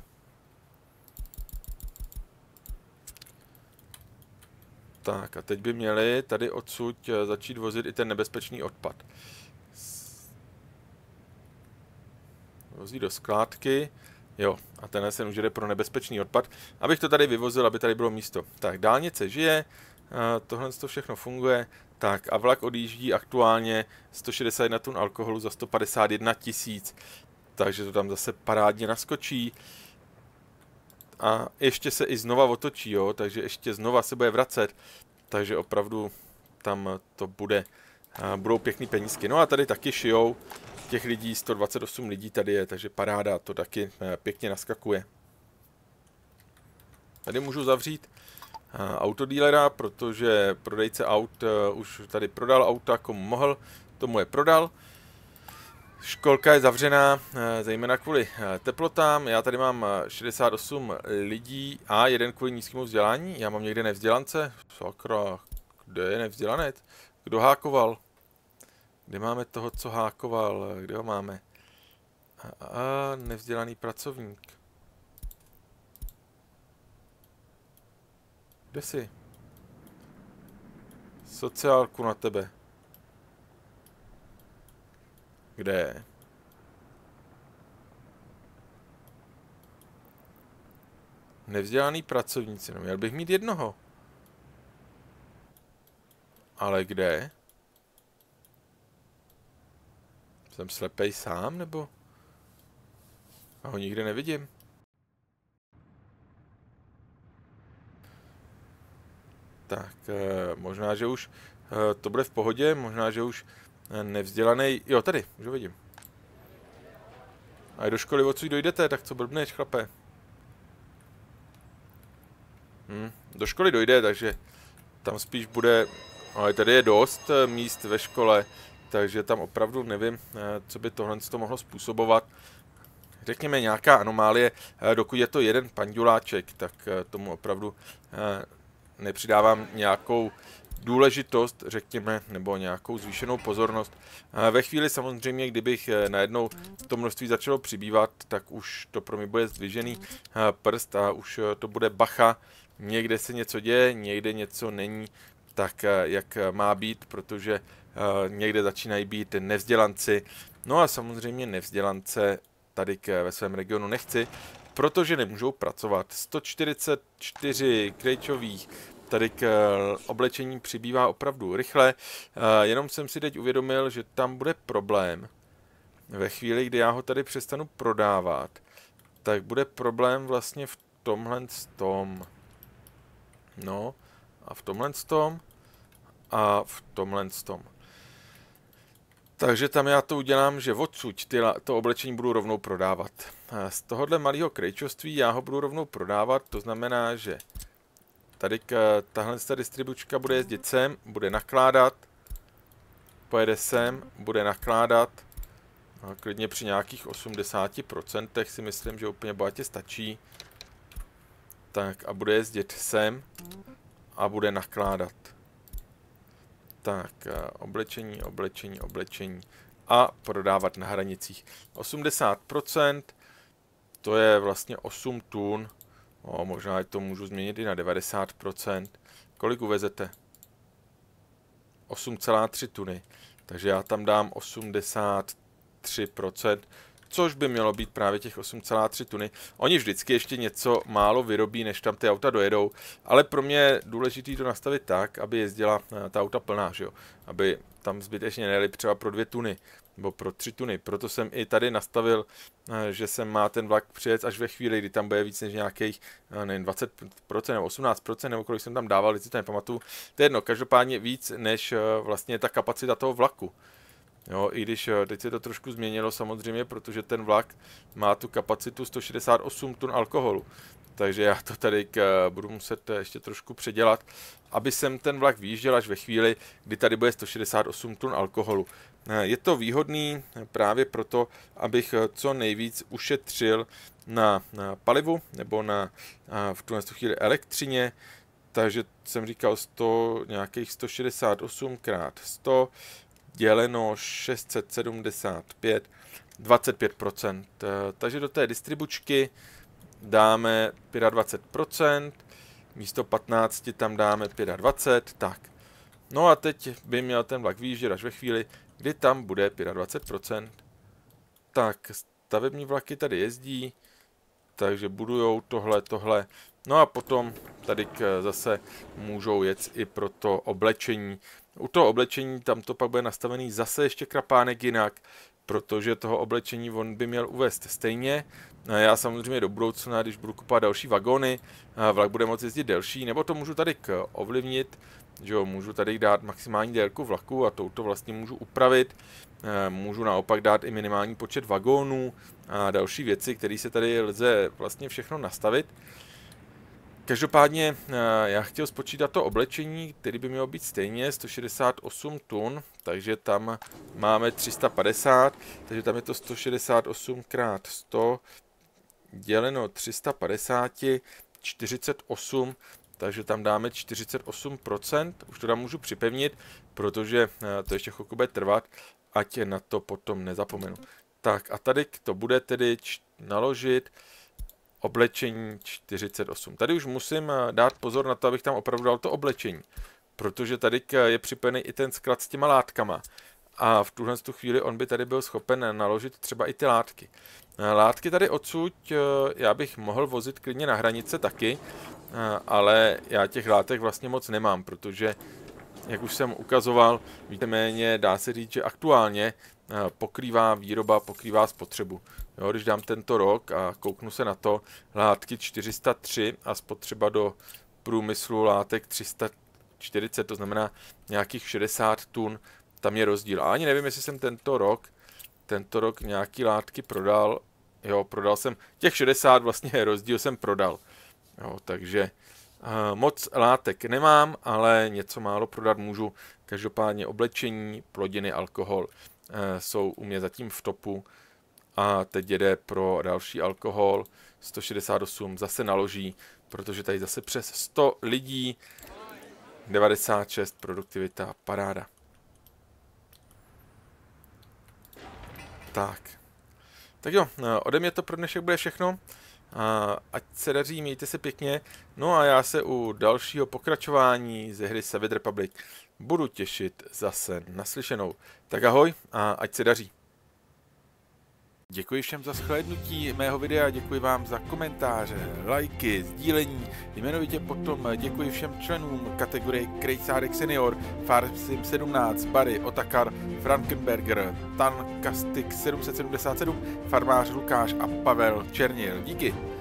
Tak a teď by měli tady odsud začít vozit i ten nebezpečný odpad. Vozí do skládky. Jo, a tenhle se už jde pro nebezpečný odpad. Abych to tady vyvozil, aby tady bylo místo. Tak, dálnice žije, tohle to všechno funguje. Tak a vlak odjíždí aktuálně sto šedesát jedna tun alkoholu za sto padesát jedna tisíc. Takže to tam zase parádně naskočí. A ještě se i znova otočí, jo, takže ještě znova se bude vracet. Takže opravdu tam to bude, budou pěkný penízky. No a tady taky šijou. Těch lidí, sto dvacet osm lidí tady je, takže paráda, to taky pěkně naskakuje. Tady můžu zavřít autodílera, protože prodejce aut už tady prodal auta, komu mohl, tomu je prodal. Školka je zavřená, zejména kvůli teplotám. Já tady mám šedesát osm lidí a jeden kvůli nízkému vzdělání. Já mám někde nevzdělance. Sakra, kde je nevzdělanec? Kdo hákoval? Kde máme toho, co hákoval? Kde ho máme? A, a nevzdělaný pracovník. Kde jsi? Sociálku na tebe. Kde je? Nevzdělaný pracovníci, no měl bych mít jednoho. Ale kde? Jsem slepej sám, nebo? A ho nikde nevidím. Tak, eh, možná, že už eh, to bude v pohodě, možná, že už eh, nevzdělaný. Jo, tady, už ho vidím. A do školy odsud dojdete, tak co blbneš, chlape? Hm, do školy dojde, takže tam spíš bude, ale tady je dost eh, míst ve škole, takže tam opravdu nevím, eh, co by tohle to mohlo způsobovat. Řekněme nějaká anomálie, eh, dokud je to jeden panduláček, tak eh, tomu opravdu eh, nepřidávám nějakou důležitost, řekněme, nebo nějakou zvýšenou pozornost. Ve chvíli samozřejmě, kdybych najednou to množství začalo přibývat, tak už to pro mě bude zdvižený prst a už to bude bacha. Někde se něco děje, někde něco není tak, jak má být, protože někde začínají být nevzdělanci. No a samozřejmě nevzdělance tady ve svém regionu nechci, protože nemůžou pracovat. sto čtyřicet čtyři krejčových tady k oblečení přibývá opravdu rychle. Jenom jsem si teď uvědomil, že tam bude problém. Ve chvíli, kdy já ho tady přestanu prodávat, tak bude problém vlastně v tomhle tom. No, a v tomhle tom a v tomhle tom. Takže tam já to udělám, že odsud ty, to oblečení budu rovnou prodávat. Z tohohle malého krejčovství já ho budu rovnou prodávat, to znamená, že tady tahle distribučka bude jezdit sem, bude nakládat, pojede sem, bude nakládat, no, klidně při nějakých osmdesáti procentech si myslím, že úplně bohatě stačí. Tak a bude jezdit sem a bude nakládat. Tak, oblečení, oblečení, oblečení a prodávat na hranicích. osmdesát procent, to je vlastně osm tun. O, možná to můžu změnit i na devadesát procent. Kolik uvezete? osm celá tři tuny. takže já tam dám osmdesát tři procent, což by mělo být právě těch osm celá tři tuny. Oni vždycky ještě něco málo vyrobí, než tam ty auta dojedou, ale pro mě je důležité to nastavit tak, aby jezdila ta auta plná, že jo? Aby tam zbytečně nejeli třeba pro dvě tuny, nebo pro tři tuny. Proto jsem i tady nastavil, že se má ten vlak přijet až ve chvíli, kdy tam bude víc než nějakých, nevím, dvacet procent nebo osmnáct procent, nebo kolik jsem tam dával, když si to nepamatuju. To je jedno, každopádně víc než vlastně ta kapacita toho vlaku. Jo, i když teď se to trošku změnilo samozřejmě, protože ten vlak má tu kapacitu sto šedesát osm tun alkoholu. Takže já to tady k, budu muset ještě trošku předělat, aby jsem ten vlak vyjížděl až ve chvíli, kdy tady bude sto šedesát osm tun alkoholu. Je to výhodný právě proto, abych co nejvíc ušetřil na, na palivu nebo na v tuhle chvíli elektřině. Takže jsem říkal sto, nějakých sto šedesát osm krát sto děleno šest set sedmdesát pět, dvacet pět procent. Takže do té distribučky dáme dvacet pět procent, místo patnáct tam dáme dvacet pět, tak. No a teď by měl ten vlak vyjíždět až ve chvíli, kdy tam bude dvacet pět procent. Tak, stavební vlaky tady jezdí, takže budujou tohle, tohle. No a potom tady zase můžou jet i pro to oblečení. U toho oblečení tam to pak bude nastavený zase ještě krapánek jinak, protože toho oblečení on by měl uvést stejně. Já samozřejmě do budoucna, když budu kupovat další vagóny, vlak bude moct jezdit delší, nebo to můžu tady ovlivnit, že jo, můžu tady dát maximální délku vlaku a touto vlastně můžu upravit. Můžu naopak dát i minimální počet vagónů a další věci, které se tady lze vlastně všechno nastavit. Každopádně já chtěl spočítat to oblečení, který by mělo být stejně sto šedesát osm tun, takže tam máme tři sta padesát, takže tam je to sto šedesát osm krát sto děleno tři sta padesát, čtyřicet osm, takže tam dáme čtyřicet osm procent, už to tam můžu připevnit, protože to ještě chvilku bude trvat, ať na to potom nezapomenu. Tak a tady to bude tedy naložit oblečení čtyřicet osm. Tady už musím dát pozor na to, abych tam opravdu dal to oblečení, protože tady je připojený i ten sklad s těma látkama. A v tuhle chvíli on by tady byl schopen naložit třeba i ty látky. Látky tady odsud já bych mohl vozit klidně na hranice taky, ale já těch látek vlastně moc nemám, protože, jak už jsem ukazoval, víceméně dá se říct, že aktuálně pokrývá výroba, pokrývá spotřebu. Jo, když dám tento rok a kouknu se na to, látky čtyři sta tři a spotřeba do průmyslu látek tři sta čtyřicet, to znamená nějakých šedesát tun, tam je rozdíl. A ani nevím, jestli jsem tento rok, tento rok nějaký látky prodal, jo, prodal jsem, těch šedesát vlastně rozdíl jsem prodal. Jo, takže uh, moc látek nemám, ale něco málo prodat můžu. Každopádně oblečení, plodiny, alkohol uh, jsou u mě zatím v topu. A teď jede pro další alkohol, sto šedesát osm zase naloží, protože tady zase přes sto lidí, devadesát šest produktivita, paráda. Tak. Tak jo, ode mě to pro dnešek bude všechno. Ať se daří, mějte se pěkně. No a já se u dalšího pokračování ze hry Savage Republic budu těšit zase naslyšenou. Tak ahoj a ať se daří. Děkuji všem za shlédnutí mého videa, děkuji vám za komentáře, lajky, sdílení, jmenovitě potom děkuji všem členům kategorie Krejcárek Senior, Farsim sedmnáct, Barry, Otakar, Frankenberger, Tan, Kastik sedm set sedmdesát sedm, Farmář Lukáš a Pavel Černil. Díky.